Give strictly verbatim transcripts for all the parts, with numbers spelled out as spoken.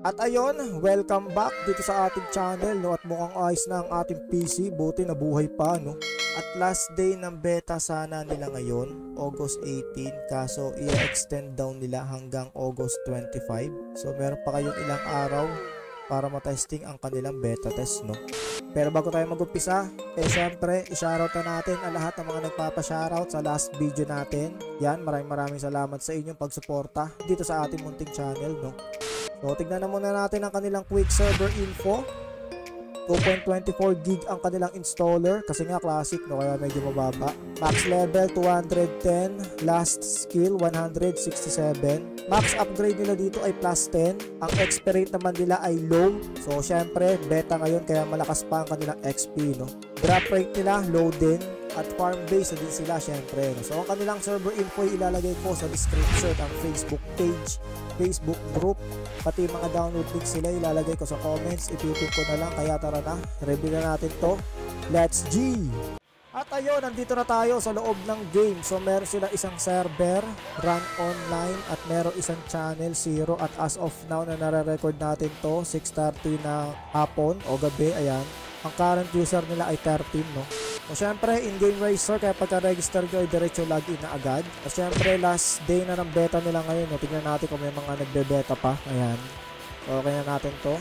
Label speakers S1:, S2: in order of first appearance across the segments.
S1: At ayun, welcome back dito sa ating channel, no? At mukhang ayos na ang ating P C, buti nabuhay pa, no? At last day ng beta sana nila ngayon, August eighteen, kaso i-extend down nila hanggang August twenty-five. So meron pa kayong ilang araw para matesting ang kanilang beta test, no? Pero bago tayo mag-umpisa, eh syempre, i-shoutout na natin ang lahat ng mga nagpapa-shoutout sa last video natin. Yan, maraming maraming salamat sa inyong pagsuporta dito sa ating munting channel, no? So, tignan na muna natin ang kanilang quick server info. two point two four gig ang kanilang installer kasi nga classic, no, kaya medyo mababa. Max level two hundred ten, last skill one hundred sixty-seven. Max upgrade nila dito ay plus ten. Ang X P rate naman nila ay low. So syempre beta ngayon kaya malakas pa ang kanilang X P, no. Drop rate nila low din. At farm base din sila syempre, no? So ang kanilang server info ay ilalagay ko sa description, ang Facebook page, Facebook group, pati mga download links sila ilalagay ko sa comments. Ipipin ko na lang, kaya tara na, review na natin to. Let's G! At ayun, nandito na tayo sa loob ng game. So meron sila isang server, run online, at meron isang channel, zero. At as of now na nare-record natin to, six thirty na hapon o gabi, ayan. Ang current user nila ay thirteen, no? So syempre, in-game racer, kaya pagka-register nyo ay diretso login na agad. At syempre, last day na ng beta nila ngayon, no? Tignan natin kung may mga nagbe-beta pa. Ayan. So, okay na natin to.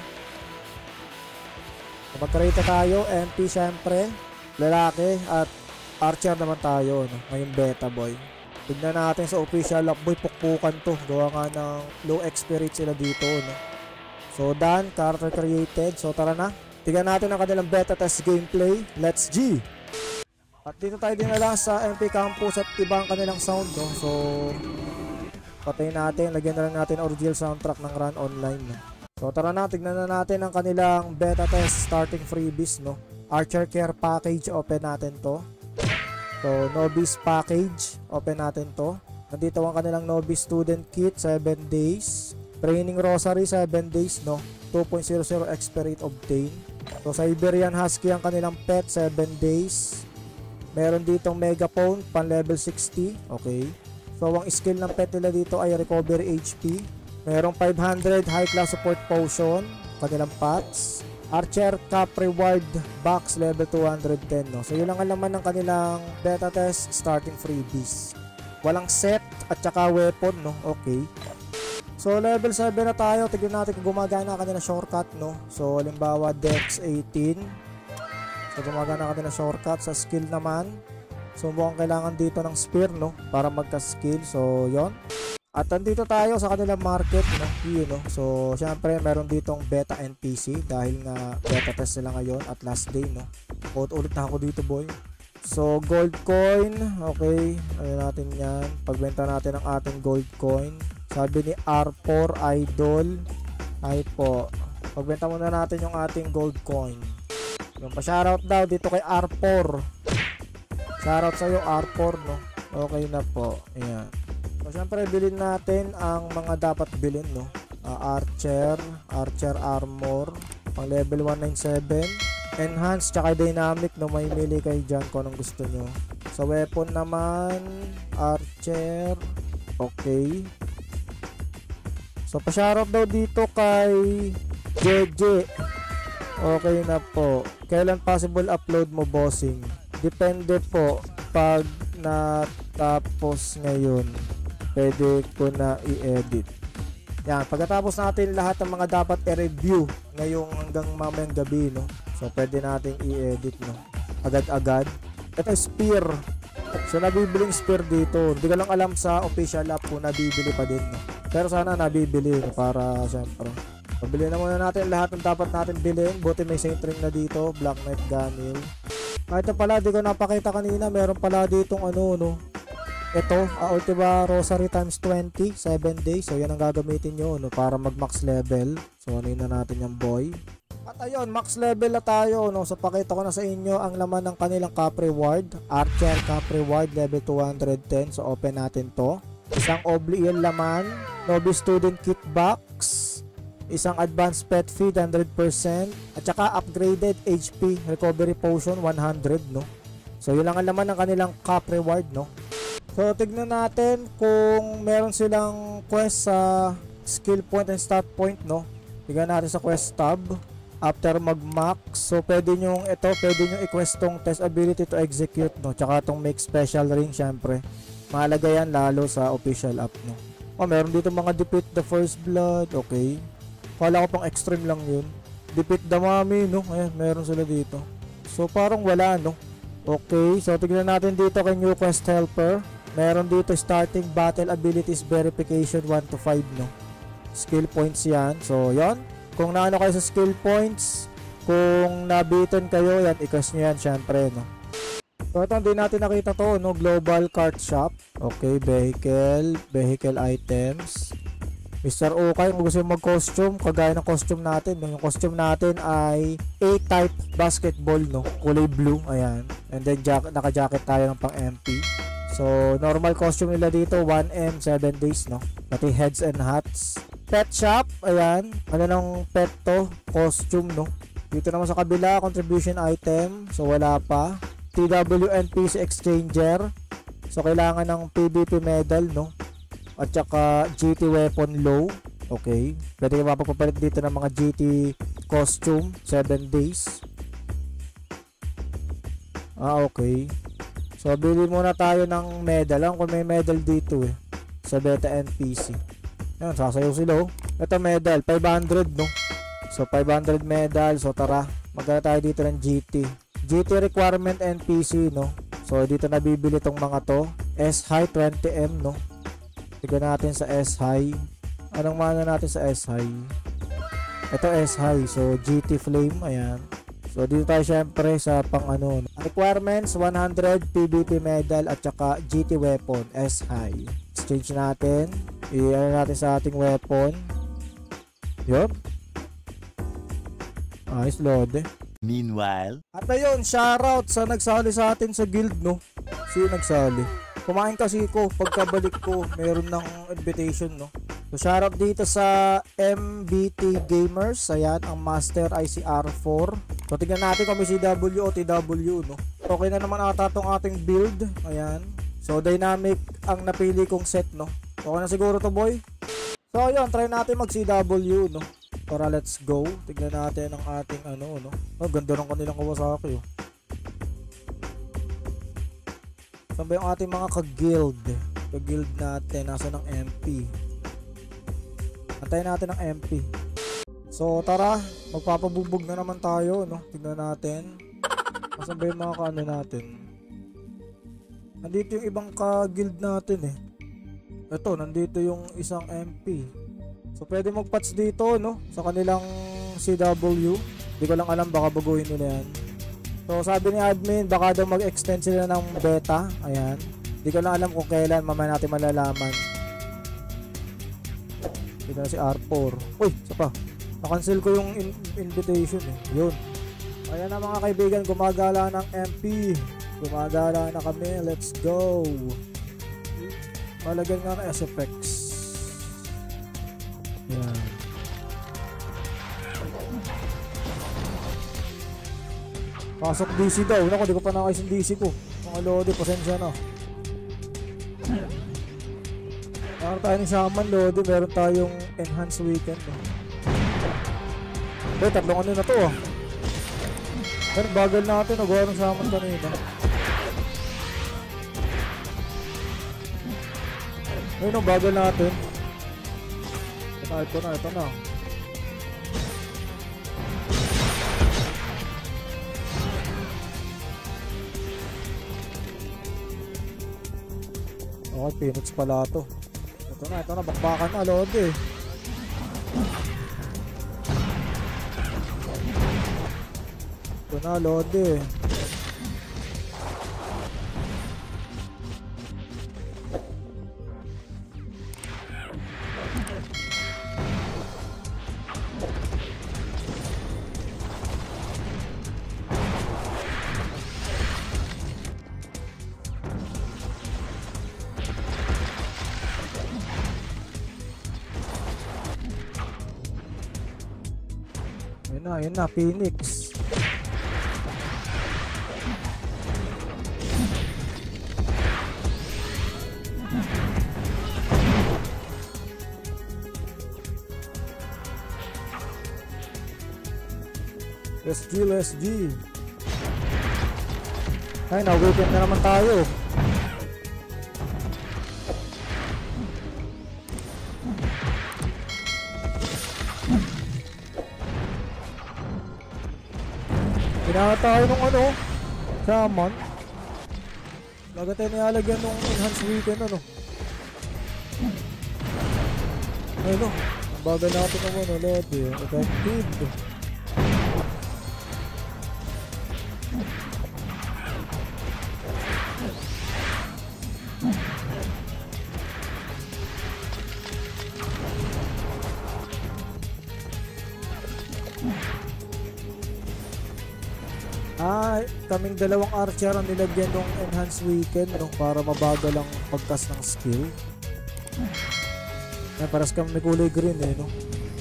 S1: So, magkarita tayo, M P syempre, lalaki, at archer naman tayo, no? Ngayong beta, boy. Tignan natin sa official lock, boy, pukpukan to. Gawa nga ng low X P rate sila dito, no? So, done, character created. So, tara na. Tignan natin ang kanilang beta test gameplay. Let's G! At dito tayo dinala sa M P Campus at ibang kanilang sound, no? So, patayin natin. Lagyan na lang natin original soundtrack ng Run Online, no? So, tara na. Tignan na natin ang kanilang beta test starting freebies, no? Archer Care Package, open natin to. So, Novice Package, open natin to. Nandito ang kanilang Novice Student Kit, seven days. Training Rosary, seven days, no? two point zero zero X P rate obtained. So, Siberian Husky ang kanilang pet, seven days. Meron ditong Megaphone, pan level sixty. Okay. So, ang skill ng pet nila dito ay Recovery H P. Merong five hundred High Class Support Potion, kanilang pots. Archer Cap Reward Box, level two hundred ten, no? So, yun lang ang laman ng kanilang beta test starting freebies. Walang set at saka weapon, no? Okay. So, level seven na tayo. Tignan natin kung gumagana ang kanilang shortcut, no? So, halimbawa, Dex eighteen. So, gumagana ang kanilang shortcut. Sa skill naman, so, mukhang kailangan dito ng spear, no? Para magka-skill. So, yon. At nandito tayo sa kanilang market, no? Yun, no? So, syempre, meron ditong beta N P C dahil nga beta test sila ngayon at last day, no? Ulit-ulit na ako dito, boy. So, gold coin. Okay. Ayun natin yan. Pagbenta natin ang ating gold coin. Sabi ni R four Idol. Ay po. Pagbenta muna natin yung ating gold coin. Yung pa-shoutout daw dito kay R four. Shoutout sa'yo R four, no? Okay na po. Ayan. So, syempre, bilhin natin ang mga dapat bilhin, no? Uh, Archer. Archer Armor. Pang level one ninety-seven. Enhance, tsaka Dynamic, no? May mili kayo dyan kung anong gusto nyo. Sa weapon naman, Archer. Okay. So, pa-shoutout daw dito kay J J. Okay na po. Kailan possible upload mo, bossing? Depende po. Pag natapos ngayon, pwede ko na i-edit. Yan. Pagkatapos natin lahat ng mga dapat i-review ngayong hanggang mamayang gabi, no? So, pwede natin i-edit, no? Agad-agad. Ito spear. So, nabibiling spear dito. Hindi ko lang alam sa official app kung nabibili pa din, no? Pero sana nabibili, no? Para syempre pabili na muna natin lahat ng dapat natin bilhin. Buti may Saint Ring na dito, Black Knight Gamil. Ah, ito pala, di ko napakita kanina. Meron pala ditong ano, no? Ito, uh, Ultima Rosary times twenty, seven days. So yan ang gagamitin nyo, no? Para mag max level. So ano na natin yung boy. At ayun, max level na tayo, no? So pakita ko na sa inyo ang laman ng kanilang cap reward. Archer cap reward, level two hundred ten. So open natin to. Isang Obli yung laman. Novice Student Kit Box. Isang Advanced Pet Feed, one hundred percent. At saka upgraded H P Recovery Potion, one hundred, no? So yun lang ang laman ng kanilang cap reward, no? So tignan natin kung meron silang quest sa skill point and stat point, no? Tignan natin sa quest tab. After mag-max, so pwede nyo ito, pwede nyo i-quest tong test ability to execute, no? Tsaka tong make special ring, syempre. Mahalaga yan lalo sa official app, no? Oh, meron dito mga defeat the first blood. Okay. Kala ko pang extreme lang yun. Defeat the mommy, no? Ayan, meron sila dito. So parang wala, no? Okay, so tignan natin dito kay new quest helper. Meron dito starting battle abilities verification one to five, no? Skill points yan. So yan, kung naano kayo sa skill points, kung nabitin kayo, yan, i-quest nyo yan syempre, no? So ito, hindi natin nakita to, no? Global cart shop. Okay, vehicle, vehicle items. Mister Okay, kung gusto yung mag-costume, kagaya ng costume natin, no? Yung costume natin ay A-type basketball, no? Kulay blue, ayan. And then jack naka-jacket tayo ng pang M P. So normal costume nila dito, one M, seven days, no? Pati heads and hats. Pet shop, ayan. Ano ng pet to? Costume, no? Dito naman sa kabila, contribution item. So wala pa. T W N P C exchanger. So kailangan ng P V P medal, no? At saka G T weapon low. Okay. Pwede ka mapagpapalit dito ng mga G T costume, seven days. Ah, okay. So bili muna tayo ng medal. Alam ko may medal dito eh, sa beta N P C. Ayan, sasayaw sila, oh. Ito medal, five hundred, no? So five hundred medal. So tara, magkano tayo dito ng G T. G T requirement N P C, no? So dito nabibili tong mga to. S-High twenty M, no? Tignan natin sa S-High. Anong mana natin sa S-High? Ito S-High. So G T Flame, ayan. So dito tayo syempre sa pang ano. Requirements one hundred P V P medal at saka G T weapon S-High. Exchange natin. I-ano natin sa ating weapon. Yup. Ayos, load eh.
S2: Meanwhile,
S1: at ayun, shoutout sa nagsali sa atin sa guild, no? Sino nagsali? Kumain kasi ko, pagkabalik ko, meron ng invitation, no? So shoutout dito sa M B T Gamers. Ayan, ang master ay si R four. So tignan natin kung may C W o T W, no? Okay na naman ata tong ating build. Ayan. So dynamic ang napili kong set, no? Okay na siguro to, boy. So ayun, try natin mag C W, no? Tara, let's go. Tignan natin ang ating ano, no? Oh, ganda ng kanilang Kawasaki, oh. Saan ba yung ating mga ka-guild? Ka-guild natin, nasa ng M P. Antayin natin ang M P. So, tara, magpapabubog na naman tayo, no? Tignan natin. Saan ba yung mga ka-ano natin? Nandito yung ibang ka-guild natin, eh. Ito, nandito yung isang M P. So pwede mag-patch dito, no? Sa kanilang C W. Hindi ko lang alam, baka baguhin nila yan. So sabi ni admin, baka daw mag-extend sila ng beta. Ayan. Hindi ko lang alam kung kailan, mamaya natin malalaman. Dito na si R four. Uy, isa pa. Na-cancel ko yung in invitation, eh. Yun. Ayan na mga kaibigan, gumagala ng M P. Gumagala na kami. Let's go. Malagyan nga ng S F X. Yan. Pasok D C daw. Naku, di ko pa nakais yung D C ko. Mga Lodi, pasensya na. Meron tayo ng Shaman, Lodi. Meron tayong Enhanced Weekend, no? Eh, tatlong ano na to, ah. Pero bagal natin. Nagawa ng Shaman kanina. Ayun, ang bagal natin. Ito na, ito na, ito na. Okay, Phoenix pala ito. Ito na, ito na, bakbakan na, Lodi. Ito na, Lodi. Ayun na, ayun na, Phoenix. Let's G, let's G. Ay, na-weekend na naman tayo. Kailangan tayo nung ano, shaman. Laga tayo nilalagyan nung enhanced weekend ano. Ay no, ang bagay natin ng ano, lodi, effective. Ay, kaming dalawang archer ang nilagyan ng enhanced weekend no, para mabagal ang pagkas ng skill. Ay, paras kami may kulay green eh no.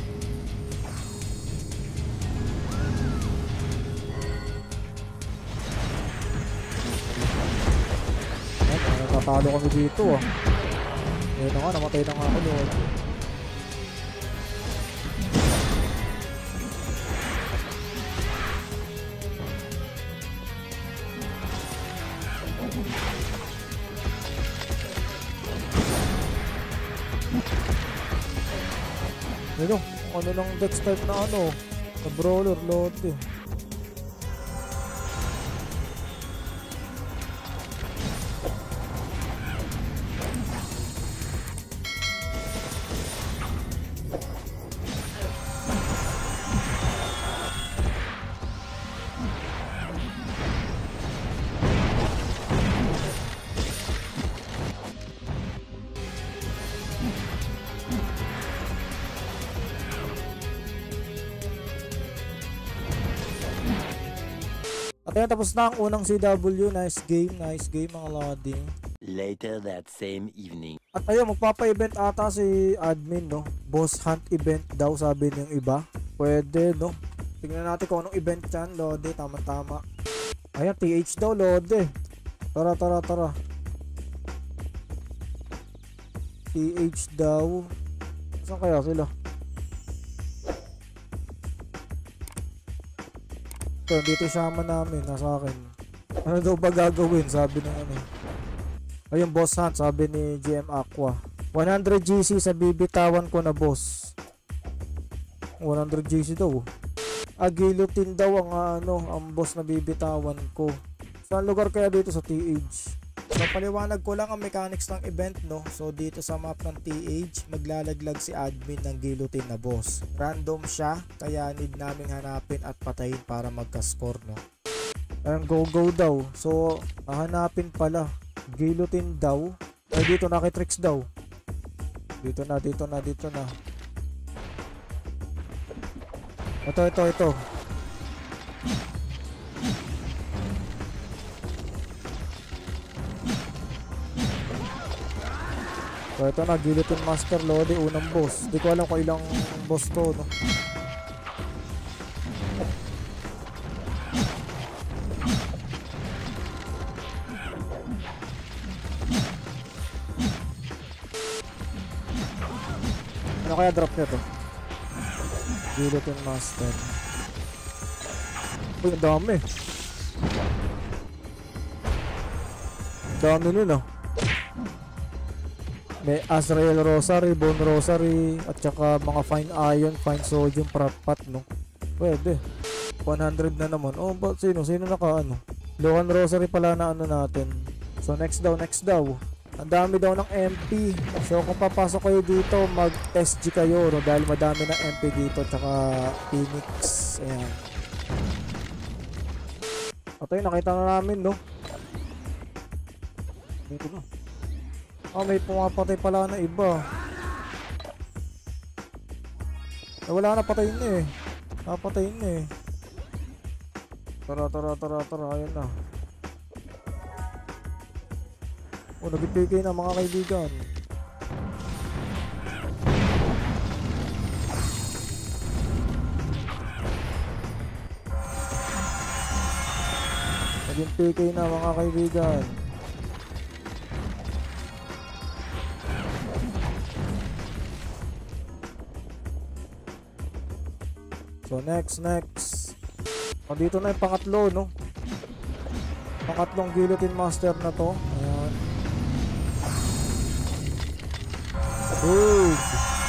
S1: Ay, natatalo kami dito ah. Ayun na nga, namatay na nga ako doon. Ano, ano lang dex type na ano, na brawler, lote. At ayun, tapos na ang unang C W. Nice game, nice game mga loading.
S2: Later that same evening.
S1: At ayun, magpapa-event ata si admin no. Boss hunt event daw sabi niyang iba. Pwede no. Tingnan natin kung anong event yan, Lode. Tama-tama. Ayan, T H daw, Lode. Tara, tara, tara. T H daw. Saan kaya sila? So, dito shaman namin, nasa akin. Ano daw ba gagawin? Sabi ng ano. Ayun, boss hunt, sabi ni G M Aqua. one hundred G C sa bibitawan ko na boss. one hundred G C daw. Agilutin daw ang ano, ang boss na bibitawan ko. Saan lugar kaya dito sa T H? So, paliwanag ko lang ang mechanics ng event no. So, dito sa map ng T H, maglalaglag si admin ng gilutin na boss. Random siya, kaya need naming hanapin at patayin para magka-score no. Ayun, go go daw. So, hahanapin pala. Gilutin daw. Ay, dito na kay Trix daw. Dito na, dito na, dito na. Ito, ito, ito. So, ito na, Guillotine Master Lodi, unang boss. Di ko alam kung ilang boss to, no? Ano kaya drop nito? Guillotine Master. Uy, ang dami. Dami nun, ah. May Azrael Rosary, Bone Rosary, at saka mga Fine Iron, Fine Sodium, Prat-Pat, no? Pwede. one hundred na naman. Oh, ba, sino? Sino naka, ano? Lohan Rosary pala na ano natin. So, next daw, next daw. Ang dami daw ng M P. So, kung papasok kayo dito, mag-S G kayo, no? Dahil madami ng M P dito, tsaka Phoenix. Ayan. At ayun, nakita na namin, no? Dito na. Ah, may pumapatay pala na iba. Eh, wala na, patayin na eh. Napatayin na eh. Tara, tara, tara, tara. Ayan na. Oh, nag-P K na mga kaibigan. Naging P K na mga kaibigan. So next, next. O, dito na yung pangatlo, no? Pangatlong Guillotine Master na to. Ayan. Good.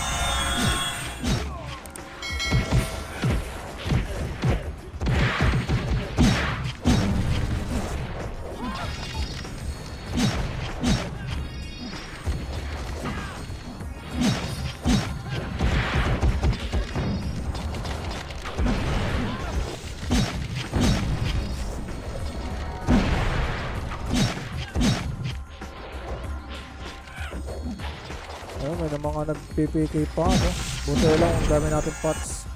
S1: Ayun, may na mga nag-P P K pa, no? Buti lang ang dami natin pots.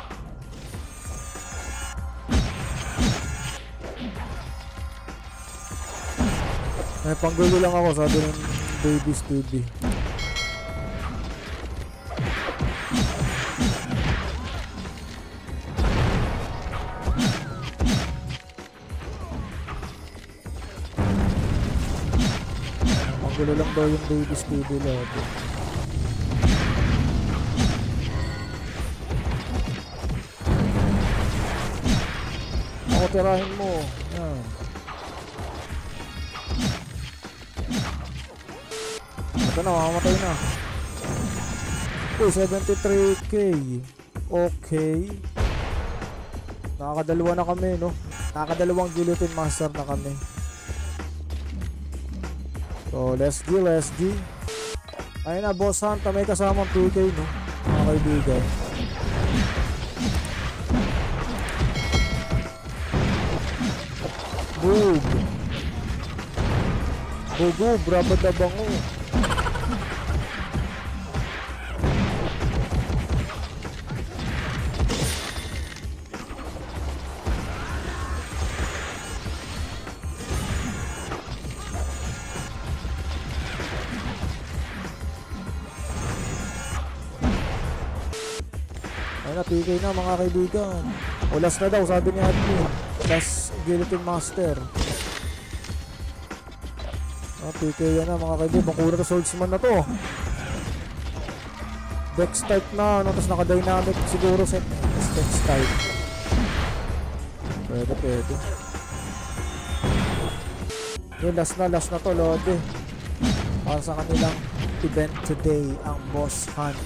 S1: May panggulo lang ako, sabi ng Baby's Baby. Panggulo lang daw yung Baby's Baby lobby. Ako tirahin mo. Yan. Ito na, makamatay na. Okay, seventy-three K. Okay. Nakakadalawa na kami, no? Nakakadalawang Guillotine Master na kami. So, let's G, let's G. Ayun na, Boss Hunt. May kasamang two K, no? Mga kaibigan. Boom. Bogo, brabad na bango. Ayun na, P K na mga kaibigan. O last na daw, sabi ni admin. Last Guillotine Master. Ah, P K yan na mga kaibigan. Bakura na swordsman na to. Dex type na, ano, tapos naka-dynamic siguro set. Dex type. Pwede, pwede. Yung last na, last na to, Lode. Para sa kanilang event today, ang Boss Hunt.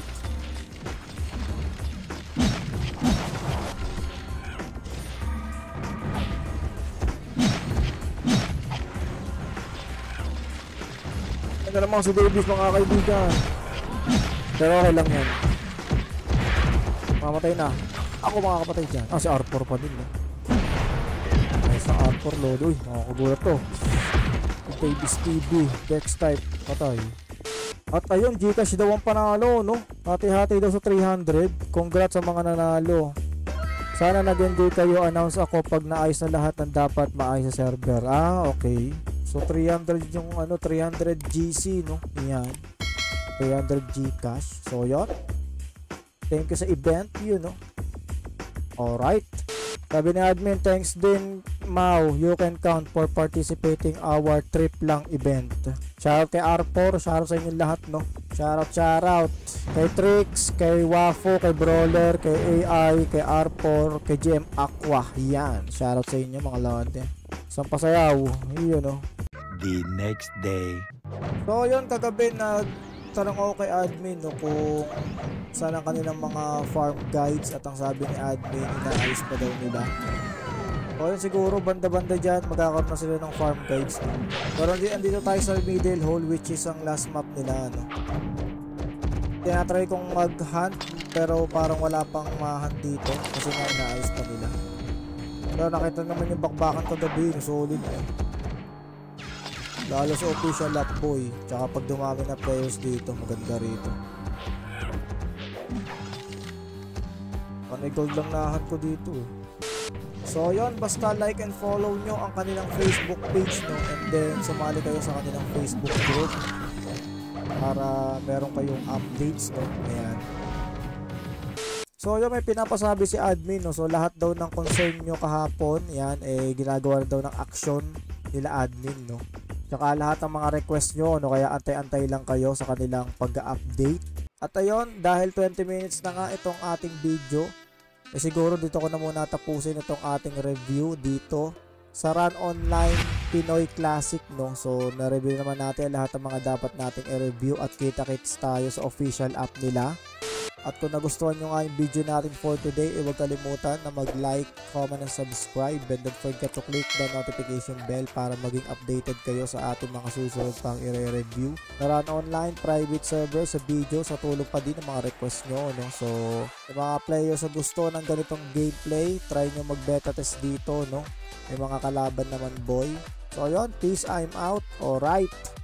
S1: Ano naman si Davis mga kaibigan. Pero okay lang yan. Mamatay na. Ako makakapatay dyan. Ah, si R four pa din, no? Ay, sa R four load. Uy, makakagulat to. Davis T V, Dex type, patay. At ayun, Gcash daw ang panalo, no? Hati-hati daw sa three hundred. Congrats sa mga nanalo. Sana nag-enjoy kayo. Announce ako pag naayos na lahat ng dapat maayos sa server. Ah, okay. So three hundred yung ano, three hundred G C, no? Yan. three hundred Gcash. So yun. Thank you sa event, yun, no? Alright. Sabi ni admin, thanks din, Mau. You can count for participating our trip lang event. Shoutout kay R four. Shoutout sa inyo lahat, no? Shoutout, shoutout. Kay Trix, kay Wafo, kay Brawler, kay A I, kay R four, kay G M Aqua. Yan. Shoutout sa inyo mga lawante. Sampasayaw. Yun, no?
S2: The next day.
S1: So yun, kagabi na tanong ako kay admin, no, kung saan ang kanilang mga farm guides, at ang sabi ni admin, inaayos pa daw nila. So yun, siguro banda-banda dyan magkakaroon na sila ng farm guides, no? Pero andito tayo sa middle hole, which is ang last map nila, no? Tinatry kong mag-hunt pero parang wala pang ma-hunt dito kasi nga inaayos pa nila. Pero nakita naman yung bakbakan kagabi, solid, eh. Lalo sa official lap boy. Tsaka pag dumami na players dito, maganda rito. Panigold lang nahan ko dito, eh. So yun, basta like and follow nyo ang kanilang Facebook page, no? And then sumali kayo sa kanilang Facebook group para meron kayong updates, no? Ayan. So yun, may pinapasabi si admin, no? So lahat daw ng concern nyo kahapon, yan, eh ginagawa daw ng action nila admin, no? Tsaka lahat ng mga request nyo, no? Kaya antay-antay lang kayo sa kanilang pag-update. At ayun, dahil twenty minutes na nga itong ating video, Eh siguro dito ko na muna tapusin itong ating review dito sa Run Online Pinoy Classic, no. So na-review naman natin lahat ng mga dapat nating i-review at kita-kits tayo sa official app nila. At kung nagustuhan nyo nga yung video natin for today, eh, huwag kalimutan na mag-like, comment, and subscribe. And don't forget to click the notification bell para maging updated kayo sa ating mga susunod pang i-review. Na Run Online private server sa video, sa tulong pa din ng mga request nyo, no? So, yung mga players na gusto ng ganitong gameplay, try nyo mag-beta test dito, no? May mga kalaban naman, boy. So, yun. Peace, I'm out. Alright.